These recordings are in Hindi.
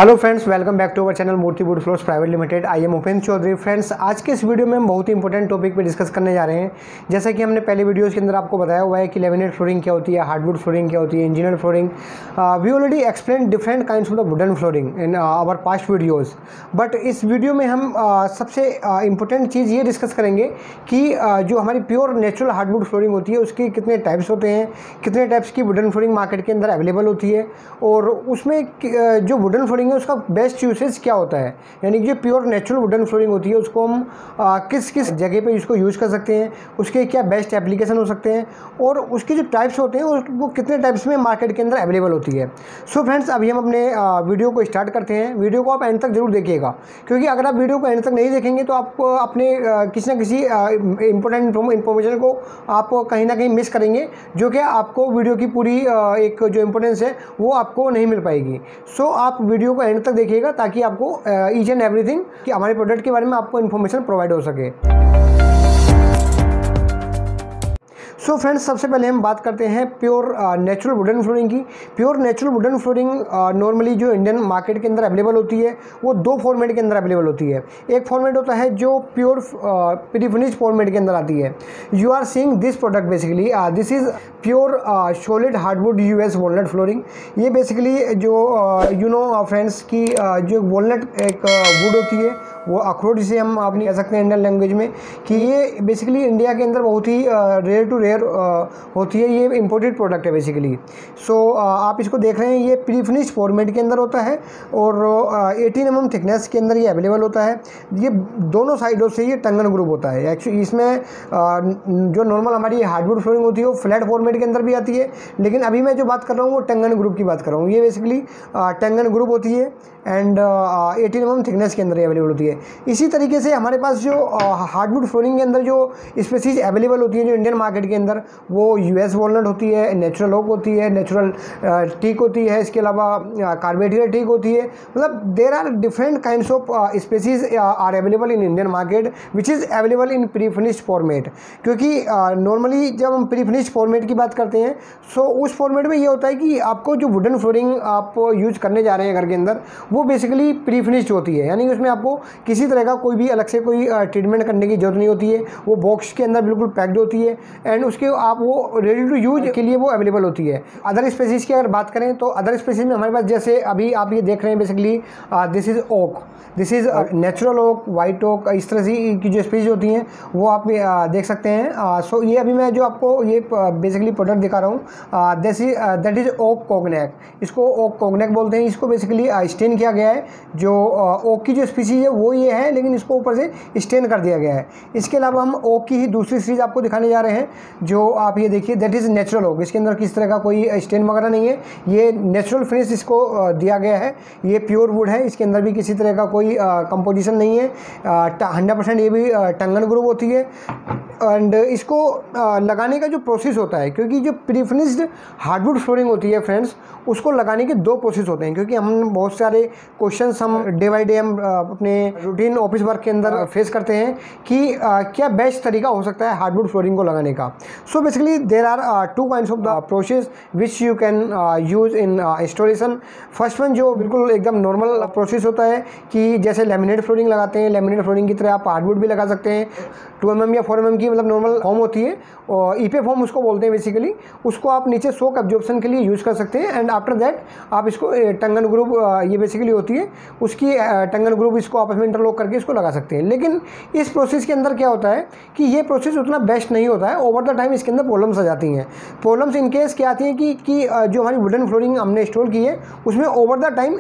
Hello friends, welcome back to our channel Murti wood floors private limited. I am Upendra Chaudhary. Friends, आज के इस वीडियो में हम बहुत ही इंपॉर्टेंट टॉपिक पे डिस्कस करने जा रहे हैं। जैसा कि हमने पहले वीडियोस के अंदर आपको बताया हुआ है कि लेमिनेट फ्लोरिंग क्या होती है, हार्डवुड फ्लोरिंग क्या होती है, engineer flooring. We already explain different kinds of the wooden flooring in our past videos. But इस वीडियो में हम सबसे इंपॉर्टेंट चीज़ ये डिस्कस करेंगे कि जो हमारी प्योर नेचुरल हार्डवुड फ्लोरिंग होती है उसकी कितने टाइप्स होते हैं, कितने टाइप्स की वुडन फ्लोरिंग मार्केट के अंदर अवेलेबल होती है, और उसमें जो वुडन फ्लोरिंग है उसका बेस्ट यूसेज क्या होता है। यानी कि जो प्योर नेचुरल वुडन फ्लोरिंग होती है उसको हम किस किस जगह पे इसको यूज़ कर सकते हैं, उसके क्या बेस्ट एप्लीकेशन हो सकते हैं, और उसके जो टाइप्स होते हैं वो कितने टाइप्स में मार्केट के अंदर अवेलेबल होती है। सो फ्रेंड्स, अभी हम अपने वीडियो को स्टार्ट करते हैं। वीडियो को आप एंड तक जरूर देखिएगा, क्योंकि अगर आप वीडियो को एंड तक नहीं देखेंगे तो आप अपने किसी न किसी इंपॉर्टेंट इन्फॉर्मेशन को आप कहीं ना कहीं मिस करेंगे, जो कि आपको वीडियो की पूरी एक जो इम्पोर्टेंस है वो आपको नहीं मिल पाएगी। सो आप वीडियो को एंड तक देखिएगा ताकि आपको ईच एंड एवरीथिंग कि हमारे प्रोडक्ट के बारे में आपको इन्फॉर्मेशन प्रोवाइड हो सके। सो फ्रेंड्स, सबसे पहले हम बात करते हैं प्योर नेचुरल वुडन फ्लोरिंग की। Pure natural wooden flooring normally जो इंडियन मार्केट के अंदर अवेलेबल होती है वो दो फॉर्मेट के अंदर अवेलेबल होती है। एक फॉर्मेट होता है जो प्योर प्री-फिनिश्ड फॉर्मेट के अंदर आती है। You are seeing this product basically, this is pure solid hardwood US walnut flooring. ये बेसिकली जो फ्रेंड्स की जो वॉलनट एक वुड होती है, वो अखरोट जिसे हम अपनी कह सकते हैं इंडियन लैंग्वेज में, कि ये बेसिकली इंडिया के अंदर बहुत ही रेयर टू रेयर होती है। ये इम्पोर्टेड प्रोडक्ट है बेसिकली। सो आप इसको देख रहे हैं, ये प्री फिनिश्ड फॉर्मेट के अंदर होता है और 18 mm थिकनेस के अंदर ये अवेलेबल होता है। ये दोनों साइडों से ये टंगन ग्रुप होता है। एक्चुअली इसमें जो नॉर्मल हमारी हार्डवुड फ्लोरिंग होती है वो फ्लैट फॉर्मेट के अंदर भी आती है, लेकिन अभी मैं जो बात कर रहा हूँ वो टंगन ग्रुप की बात कर रहा हूँ। ये बेसिकली टंगन ग्रुप होती है एंड 18 mm थिकनेस के अंदर ये अवेलेबल होती है। इसी तरीके से हमारे पास जो हार्डवुड फ्लोरिंग के अंदर जो स्पेसीज अवेलेबल होती है जो इंडियन मार्केट के अंदर, वो यूएस वॉलनट होती है, नेचुरल ओक होती है, नेचुरल टीक होती है, इसके अलावा कार्बेटियर टीक होती है। मतलब there are different kinds of species are available in Indian market which is available in pre finished format. क्योंकि नॉर्मली जब हम प्री फिनिश्ड फॉर्मेट की बात करते हैं सो उस फॉर्मेट में ये होता है कि आपको जो वुडन फ्लोरिंग आप यूज करने जा रहे हैं घर के अंदर वो बेसिकली प्री फिनिश्ड होती है। यानी उसमें आपको किसी तरह का कोई भी अलग से कोई ट्रीटमेंट करने की जरूरत नहीं होती है। वो बॉक्स के अंदर बिल्कुल पैक्ड होती है एंड उसके आप वो रेडी टू यूज के लिए वो अवेलेबल होती है। अदर स्पेसीज की अगर बात करें तो अदर स्पेसीज में हमारे पास जैसे अभी आप ये देख रहे हैं basically this is oak, this is natural oak, white oak, इस तरह से की जो स्पेसीज होती हैं वो आप देख सकते हैं। सो ये अभी मैं जो आपको ये बेसिकली प्रोडक्ट दिखा रहा हूँ दैट इज़ ओक कोगनेक। इसको ओक कोगनेक बोलते हैं। इसको बेसिकली स्टेन किया गया है। जो ओक की जो स्पीसीज है वो ये है, लेकिन इसको ऊपर से स्टेन कर दिया गया है। इसके अलावा हम ओक की ही दूसरी सीरीज आपको दिखाने जा रहे हैं, जो आप ये देखिए दैट इज़ नेचुरल ओक। इसके अंदर किस तरह का कोई स्टेन वगैरह नहीं है, ये नेचुरल फिनिश इसको दिया गया है। ये प्योर वुड है, इसके अंदर भी किसी तरह का कोई कंपोजिशन नहीं है। 100% ये भी टंगन ग्रुप होती है। एंड इसको लगाने का जो प्रोसेस होता है, क्योंकि जो प्री फिनिश्ड हार्डवुड फ्लोरिंग होती है फ्रेंड्स, उसको लगाने के दो प्रोसेस होते हैं। क्योंकि हम बहुत सारे क्वेश्चंस हम डे बाय डे हम अपने रूटीन ऑफिस वर्क के अंदर फेस करते हैं कि क्या बेस्ट तरीका हो सकता है हार्डवुड फ्लोरिंग को लगाने का। So basically there are two kinds of the process which you can use in installation. First one जो बिल्कुल एकदम नॉर्मल प्रोसेस होता है कि जैसे लेमिनेट फ्लोरिंग लगाते हैं, लेमिनेट फ्लोरिंग की तरह आप हार्डवुड भी लगा सकते हैं। 2 mm या 4 mm की मतलब नॉर्मल फॉर्म होती है, और ईपे फॉर्म उसको बोलते हैं बेसिकली। उसको आप नीचे सोक एब्जॉर्प्शन के लिए यूज़ कर सकते हैं एंड आफ्टर दैट आप इसको टंगन ग्रुप ये बेसिकली होती है उसकी टंगन ग्रुप, इसको आपस में इंटरलॉक करके इसको लगा सकते हैं। लेकिन इस प्रोसेस के अंदर क्या होता है कि ये प्रोसेस उतना बेस्ट नहीं होता है। ओवर द टाइम इसके अंदर प्रॉब्लम्स आ जाती हैं। प्रॉब्लम्स इन केस क्या आती हैं कि जो हमारी वुडन फ्लोरिंग हमने इंस्टॉल की है उसमें ओवर द टाइम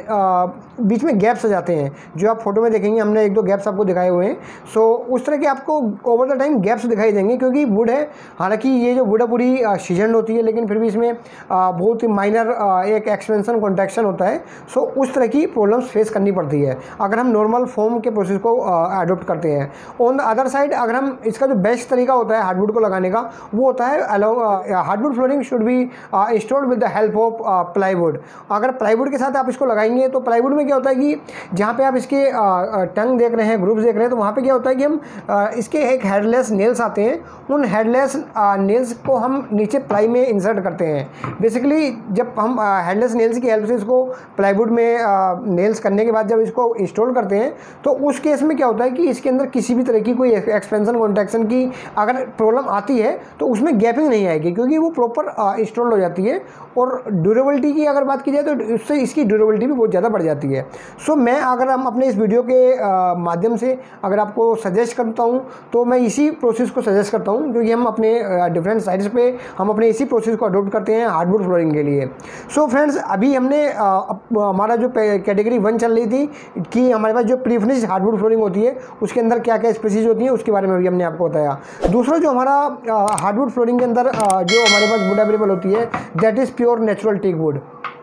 बीच में गैप्स आ जाते हैं। जो आप फोटो में देखेंगे हमने 1-2 गैप्स आपको दिखाए हुए हैं। सो उस तरह के आपको ओवर द टाइम गैप्स दिखाई देंगे, क्योंकि वुड है। हालांकि ये जो वुड है पूरी सीजन होती है, लेकिन फिर भी इसमें बहुत ही माइनर एक एक्सपेंशन कॉन्ट्रैक्शन होता है। सो उस तरह की प्रॉब्लम्स फेस करनी पड़ती है अगर हम नॉर्मल फॉर्म के प्रोसेस को अडोप्ट करते हैं। ऑन द अदर साइड अगर हम इसका जो बेस्ट तरीका होता है हार्डवुड को लगाने का वो होता है hardwood flooring should be installed with the help of plywood. अगर प्लाईवुड के साथ आप इसको लगाएंगे तो प्लाईवुड में क्या होता है कि जहाँ पे आप इसके टंग देख रहे हैं, ग्रुप्स देख रहे हैं, तो वहाँ पे क्या होता है कि हम इसके एक हेडलेस नेल्स आते हैं उन हेडलेस नेल्स को हम नीचे प्लाई में इंसर्ट करते हैं। बेसिकली जब हम हेडलेस नेल्स की हेल्प से इसको प्लाईवुड में नेल्स करने के बाद जब इसको इंस्टॉल करते हैं तो उस केस में क्या होता है कि इसके अंदर किसी भी तरह की कोई एक्सपेंशन कॉन्ट्रैक्शन की अगर प्रॉब्लम आती है तो उसमें गैपिंग नहीं आएगी, क्योंकि वो प्रॉपर इंस्टॉल हो जाती है। और ड्यूरेबिलिटी की अगर बात की जाए तो उससे इसकी ड्यूरेबिलिटी भी बहुत ज़्यादा बढ़ जाती है। सो मैं अगर हम अपने इस वीडियो के माध्यम से अगर आपको सजेस्ट करता हूँ तो मैं इसी प्रोसेस को सजेस्ट करता हूँ, क्योंकि हम अपने डिफरेंट साइट्स पे हम अपने इसी प्रोसेस को अडोप्ट करते हैं हार्डवुड फ्लोरिंग के लिए। सो फ्रेंड्स, अभी हमने हमारा जो कैटेगरी 1 चल रही थी कि हमारे पास जो प्री फिनिश्ड हार्डवुड फ्लोरिंग होती है उसके अंदर क्या क्या स्पीसीज होती हैं उसके बारे में भी हमने आपको बताया। दूसरा जो हमारा हार्डवुड फ्लोरिंग के अंदर जो हमारे पास वुड अवेलेबल होती है that is pure natural teak wood.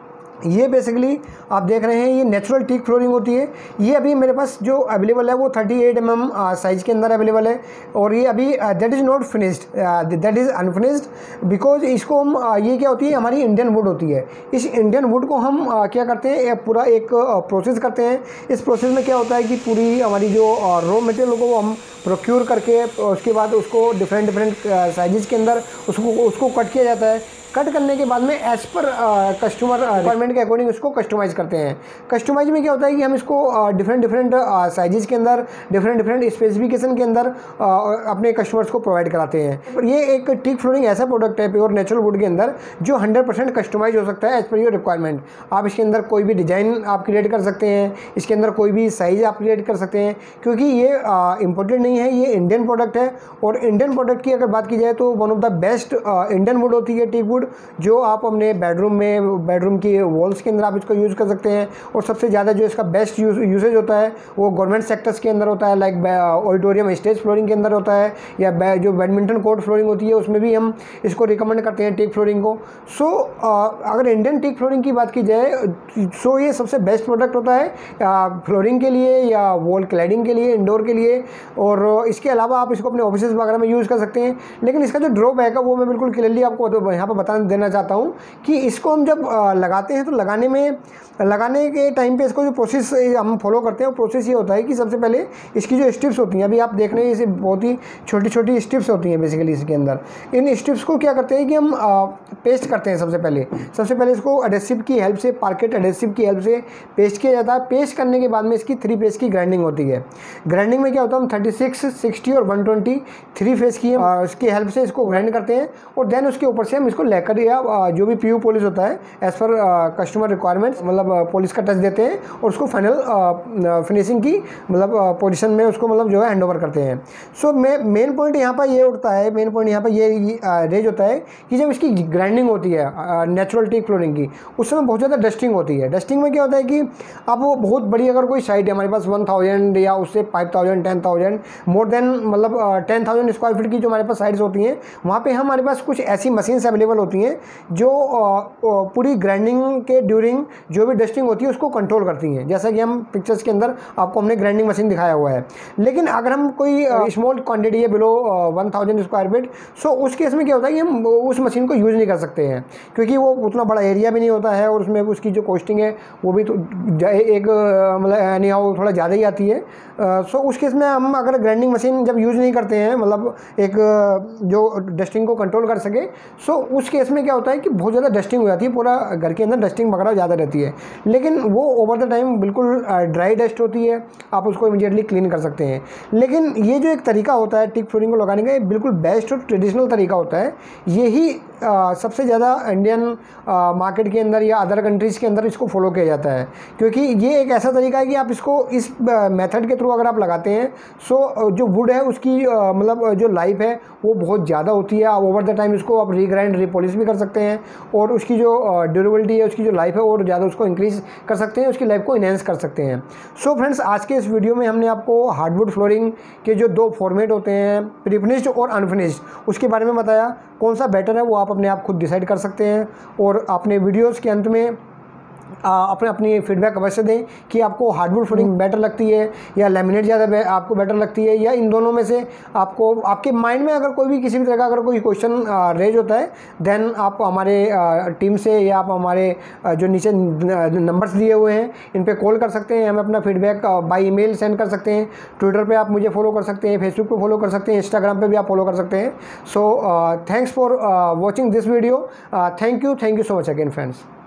ये बेसिकली आप देख रहे हैं ये नेचुरल टीक फ्लोरिंग होती है। ये अभी मेरे पास जो अवेलेबल है वो 38 mm साइज़ के अंदर अवेलेबल है। और ये अभी that is not finished, that is unfinished, because इसको हम ये क्या होती है हमारी इंडियन वुड होती है। इस इंडियन वुड को हम क्या करते हैं पूरा एक प्रोसेस करते हैं। इस प्रोसेस में क्या होता है कि पूरी हमारी जो रॉ मटेरियल को हम प्रोक्योर करके उसके बाद उसको डिफरेंट साइजेस के अंदर उसको कट किया जाता है। कट करने के बाद में एज पर कस्टमर रिक्वायरमेंट के अकॉर्डिंग उसको कस्टमाइज़ करते हैं। कस्टमाइज में क्या होता है कि हम इसको डिफरेंट साइजेस के अंदर डिफरेंट स्पेसिफिकेशन के अंदर अपने कस्टमर्स को प्रोवाइड कराते हैं। ये एक टीक फ्लोरिंग ऐसा प्रोडक्ट है प्योर नेचुरल वुड के अंदर जो 100% कस्टमाइज हो सकता है एज पर योर रिक्वायरमेंट। आप इसके अंदर कोई भी डिज़ाइन आप क्रिएट कर सकते हैं, इसके अंदर कोई भी साइज़ आप क्रिएट कर सकते हैं, क्योंकि ये इम्पोर्टेड नहीं है, ये इंडियन प्रोडक्ट है। और इंडियन प्रोडक्ट की अगर बात की जाए तो one of the best Indian wood होती है टीक वुड, जो आप अपने बेडरूम की वॉल्स के अंदर आप इसको यूज़ कर सकते हैं। और सबसे ज़्यादा जो इसका बेस्ट यूसेज होता है वो गवर्नमेंट सेक्टर्स के अंदर होता है, लाइक ऑडिटोरियम स्टेज फ्लोरिंग के अंदर होता है, या जो बैडमिंटन कोर्ट फ्लोरिंग होती है उसमें भी हम इसको रिकमेंड करते हैं टीक फ्लोरिंग को। सो अगर इंडियन टीक फ्लोरिंग की बात की जाए सो ये सबसे बेस्ट प्रोडक्ट होता है फ्लोरिंग के लिए या वॉल क्लैडिंग के लिए, इंडोर के लिए। और इसके अलावा आप इसको अपने ऑफिस वगैरह में यूज़ कर सकते हैं। लेकिन इसका जो ड्रॉबैक है वो मैं बिल्कुल क्लियरली आपको यहाँ पर देना चाहता हूँ कि इसको हम जब लगाते हैं तो लगाने के टाइम पे इसको जो प्रोसेस हम फॉलो करते हैं वो प्रोसेस ये होता है कि सबसे पहले इसकी जो स्ट्रिप्स होती हैं, अभी आप देख रहे हैं इसे बहुत ही छोटी स्ट्रिप्स होती हैं बेसिकली इसके अंदर। इन स्ट्रिप्स को क्या करते हैं कि हम पेस्ट करते हैं। सबसे पहले इसको एडेसिव की हेल्प से, पार्केट एडेसिव की हेल्प से पेस्ट किया जाता है। पेस्ट करने के बाद में इसकी 3 फेज की ग्राइंडिंग होती है। ग्राइंडिंग में क्या होता है हम 36, 60 और 120 3 फेज की उसकी हेल्प से इसको ग्राइंड करते हैं। और देन उसके ऊपर से हम इसको लेकर या जो भी पीयू पॉलिश होता है एज पर कस्टमर रिक्वायरमेंट्स मतलब पॉलिश का टच देते हैं और उसको फाइनल फिनिशिंग की मतलब पोजीशन में उसको मतलब जो है हैंड ओवर करते हैं। सो मेन पॉइंट यहाँ पर ये उठता है, मेन पॉइंट यहाँ पर ये रेज होता है कि जब इसकी ग्राइंडिंग होती है नेचुरल टीक फ्लोरिंग की उस समय बहुत ज़्यादा डस्टिंग होती है। डस्टिंग में क्या होता है कि अब वो बहुत बड़ी अगर कोई साइट है हमारे पास 1000 या उससे 5000 10,000 मोर देन मतलब 10,000 स्क्वायर फीट की जो हमारे पास साइट्स होती हैं वहाँ पे हमारे पास कुछ ऐसी मशीन्स अवेलेबल होती हैं जो पूरी ग्राइंडिंग के ड्यूरिंग जो भी डस्टिंग होती है उसको कंट्रोल करती हैं, जैसा कि हम पिक्चर्स के अंदर आपको हमने ग्राइंडिंग मशीन दिखाया हुआ है। लेकिन अगर हम कोई स्मॉल क्वांटिटी है बिलो 1000 स्क्वायर फीट, सो उस केस में क्या होता है कि हम उस मशीन को यूज़ नहीं कर सकते हैं, क्योंकि वो उतना बड़ा एरिया भी नहीं होता है और उसमें उसकी जो कॉस्टिंग है वो भी तो एक मतलब एनी हाउ थोड़ा ज़्यादा ही आती है। सो उस केस में हम अगर ग्राइंडिंग मशीन जब यूज़ नहीं करते हैं मतलब एक जो डस्टिंग को कंट्रोल कर सके, सो उस केस में क्या होता है कि बहुत ज़्यादा डस्टिंग हो जाती है, पूरा घर के अंदर डस्टिंग वगैरह ज़्यादा रहती है। लेकिन वो ओवर द टाइम बिल्कुल ड्राई डस्ट होती है, आप उसको इमीडिएटली क्लीन कर सकते हैं। लेकिन ये जो एक तरीका होता है टीक फ्लोरिंग को लगाने का, ये बिल्कुल बेस्ट और ट्रेडिशनल तरीका होता है। यही सबसे ज़्यादा इंडियन मार्केट के अंदर या अदर कंट्रीज़ के अंदर इसको फॉलो किया जाता है, क्योंकि ये एक ऐसा तरीका है कि आप इसको इस मेथड के थ्रू अगर आप लगाते हैं सो जो वुड है उसकी मतलब जो लाइफ है वो बहुत ज़्यादा होती है। आप ओवर द टाइम इसको आप रीग्राइंड रीपॉलिश भी कर सकते हैं और उसकी जो ड्यूरेबिलिटी है उसकी जो लाइफ है और ज़्यादा उसको इंक्रीज़ कर सकते हैं, उसकी लाइफ को इनहेंस कर सकते हैं। सो फ्रेंड्स, आज के इस वीडियो में हमने आपको हार्डवुड फ्लोरिंग के जो 2 फॉर्मेट होते हैं प्री फिनिश्ड और अनफिनिश्ड उसके बारे में बताया। कौन सा बेटर है वो आप अपने आप खुद डिसाइड कर सकते हैं। और आपने वीडियोज़ के अंत में अपने अपनी फीडबैक अवश्य दें कि आपको हार्डवुड फ्लोरिंग बेटर लगती है या लैमिनेट ज़्यादा आपको बेटर लगती है, या इन दोनों में से आपको आपके माइंड में अगर कोई भी किसी भी तरह का अगर कोई क्वेश्चन रेज होता है, देन आप हमारे टीम से या आप हमारे जो नीचे नंबर्स दिए हुए हैं इन पे कॉल कर सकते हैं, हमें अपना फीडबैक बाय ईमेल सेंड कर सकते हैं। ट्विटर पे आप मुझे फॉलो कर सकते हैं, फेसबुक पे फॉलो कर सकते हैं, इंस्टाग्राम पे भी आप फॉलो कर सकते हैं। So thanks for watching this video. Thank you so much again friends.